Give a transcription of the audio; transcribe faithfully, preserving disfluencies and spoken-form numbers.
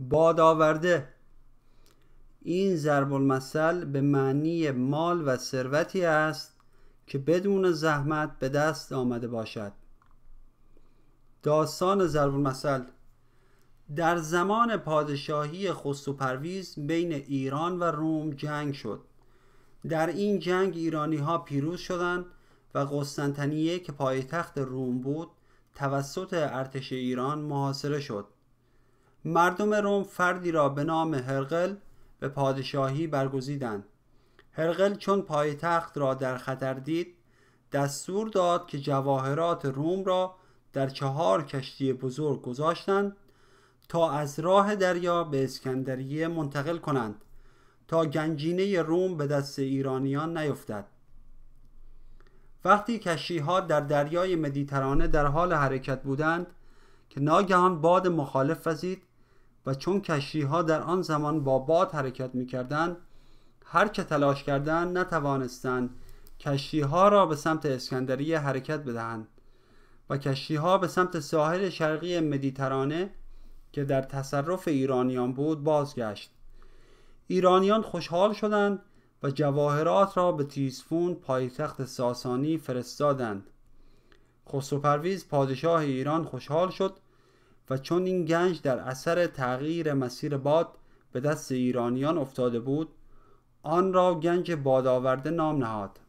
باد آورده. این ضرب المثل به معنی مال و ثروتی است که بدون زحمت به دست آمده باشد. داستان ضرب المثل. در زمان پادشاهی خسرو پرویز بین ایران و روم جنگ شد. در این جنگ ایرانی ها پیروز شدند و قسطنطنیه که پایتخت روم بود توسط ارتش ایران محاصره شد. مردم روم فردی را به نام هرقل به پادشاهی برگزیدند. هرقل چون پایتخت را در خطر دید دستور داد که جواهرات روم را در چهار کشتی بزرگ گذاشتند تا از راه دریا به اسکندریه منتقل کنند تا گنجینه روم به دست ایرانیان نیفتد. وقتی کشتی‌ها در دریای مدیترانه در حال حرکت بودند که ناگهان باد مخالف وزید و چون کشتی‌ها در آن زمان با باد حرکت می‌کردند هر که تلاش کردند نتوانستند کشتی‌ها را به سمت اسکندریه حرکت بدهند و کشتی‌ها به سمت ساحل شرقی مدیترانه که در تصرف ایرانیان بود بازگشت. ایرانیان خوشحال شدند و جواهرات را به تیسفون پایتخت ساسانی فرستادند. خسرو پرویز پادشاه ایران خوشحال شد و چون این گنج در اثر تغییر مسیر باد به دست ایرانیان افتاده بود آن را گنج باد آورده نام نهاد.